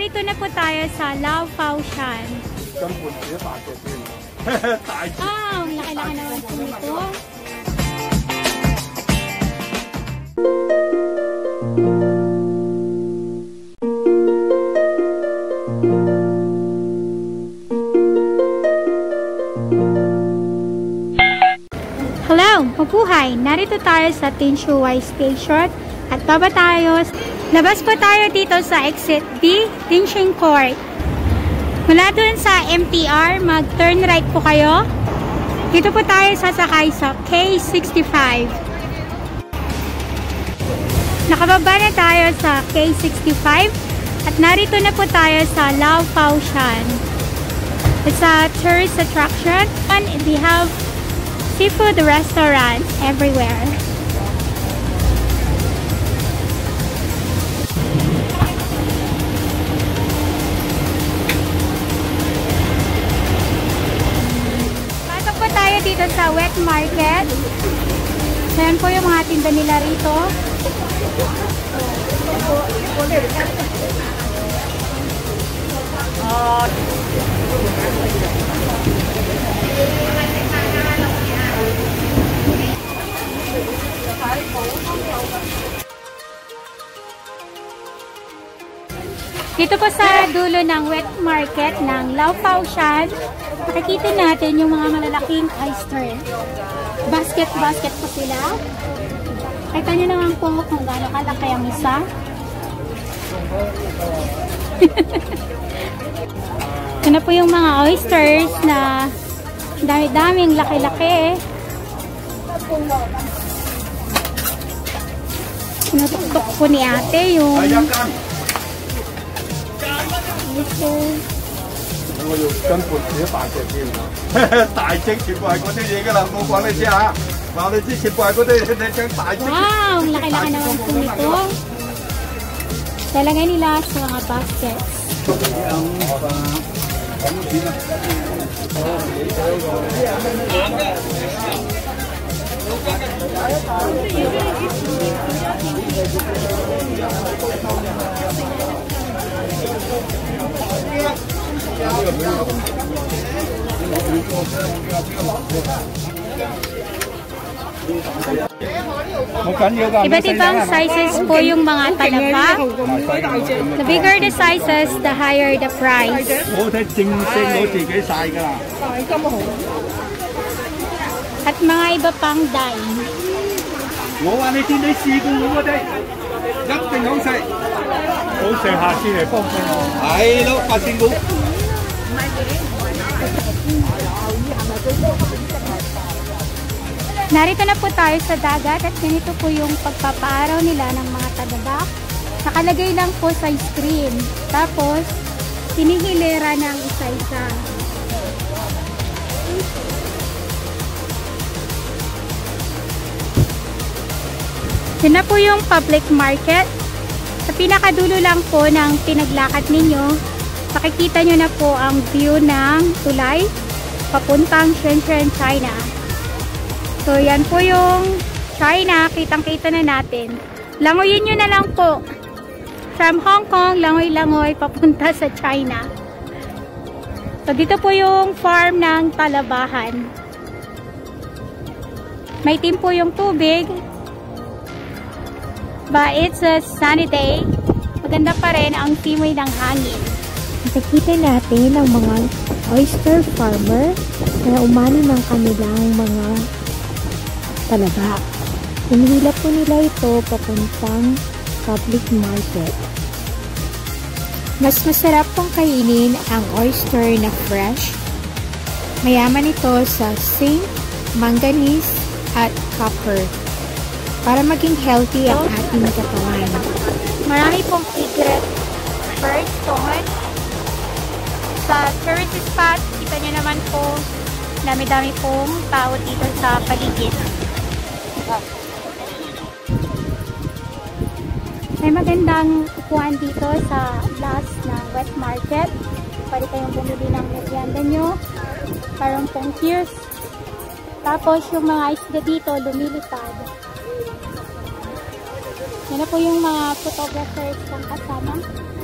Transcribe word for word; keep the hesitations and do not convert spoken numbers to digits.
narito na po tayo sa Lao Pao Shan. Ah, ang laki-laki naman po nito. Hello, mabuhay! Narito tayo sa Tin Shu Wai Station at baba tayo. Labas po tayo dito sa Exit B, Tin Shing Court. Mula dun sa M T R, mag-turn right po kayo. Dito po tayo sasakay sa K sixty-five. Nakababa na tayo sa K sixty-five at narito na po tayo sa Lao Pao Shan. It's a tourist attraction and we have seafood restaurants everywhere. Pasok po tayo dito sa wet market. Ayan po yung mga tinda nila rito. Oh. Dito po sa dulo ng wet market ng Lao Pao Shan, makikita natin yung mga malalaking oyster. Basket-basket po sila. Kita nyo naman po kung gaano kalaki ang isa. Ito na po yung mga oysters na dami-daming laki-laki. Tinutuktok po ni ate yung ito. 我要根本寫大隻添，大隻全部係嗰啲嘢㗎啦，我講你知下，話你知全部係嗰啲你將大隻。 Wow, laki-laki naman po nito. Talagay nila sa mga baskets. Iba't ibang sizes po yung mga talaba. The bigger the sizes, the higher the price. At mga iba pang dine. Narito na po tayo sa dagat at ganito po yung pagpapaaraw nila ng mga talaba. Nakalagay lang po sa screen. Tapos, hinihilera ng isa-isa. Yun na po yung public market. Sa pinakadulo lang po ng pinaglakad ninyo, makikita nyo na po ang view ng tulay papuntang Shenzhen, China. So, yan po yung China. Kitang-kita na natin. Langoyin nyo na lang po. From Hong Kong, langoy-langoy papunta sa China. So, dito po yung farm ng talabahan. May team po yung tubig. But it's a sunny day. Maganda pa rin ang simoy ng hangin. Nakikita natin ang mga oyster farmer na umani ng kanilang mga talaba. Hinihila po nila ito papuntang public market. Mas masarap pong kainin ang oyster na fresh. Mayaman ito sa zinc, manganese, at copper para maging healthy ang ating katawan. Marami pong secret birds doon. Sa tourist spot, kita nyo naman po, dami-dami pong tao dito sa paligid. May magandang upuan dito sa last ng wet market. Pwede kayong bumili ng merienda nyo. Parang pong tears. Tapos yung mga isda dito lumilipad. Yan na po yung mga photographers kong kasama.